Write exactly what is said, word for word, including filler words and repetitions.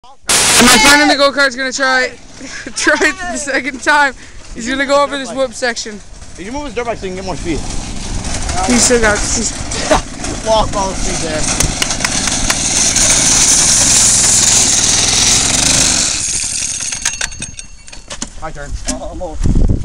And my friend in the go-kart's gonna try try it the second time. He's gonna go over this whoop section. Did you move his dirt bike so you can get more speed? He's still got he's Lost all the speed there. My turn. Almost.